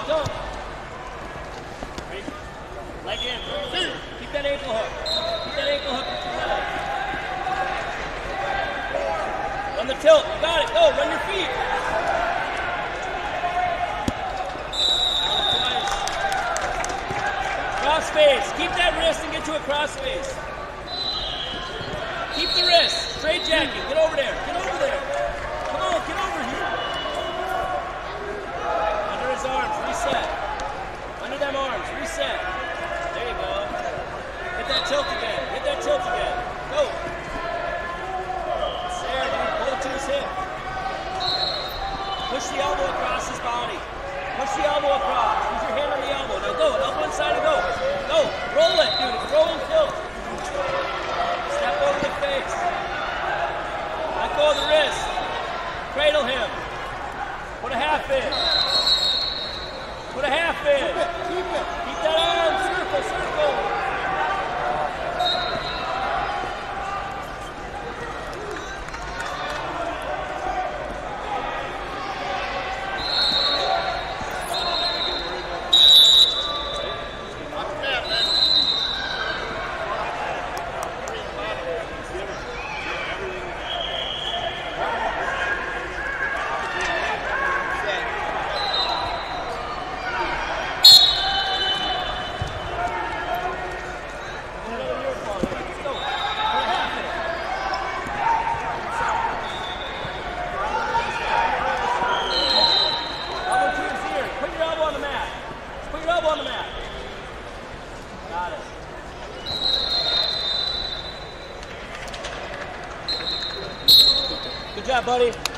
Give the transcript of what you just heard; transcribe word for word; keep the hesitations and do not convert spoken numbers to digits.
don't. Leg in. Keep that ankle hook. Keep that ankle hook with your leg. Run the tilt. You got it. Go. Run your feet. Cross face. Keep that wrist and get to a cross face. Keep the wrist. Straight jacking. Get over there. Get over there. Come on. Get over here. Under his arms. Reset. Under them arms. Reset. There you go. Hit that tilt again. Hit that tilt again. Go. There, dude. Pull it to his hip. Push the elbow across his body. Push the elbow across. Use your hand on the elbow. Now go. Elbow inside and go. Go. Roll it, dude. It's rolling tilt. Step over the face. Let go of the wrist. Cradle him. Put a half in. Put a half in. Keep it. Keep it. Keep that arm. Circle, circle. On the mat. Got it. Good job, buddy.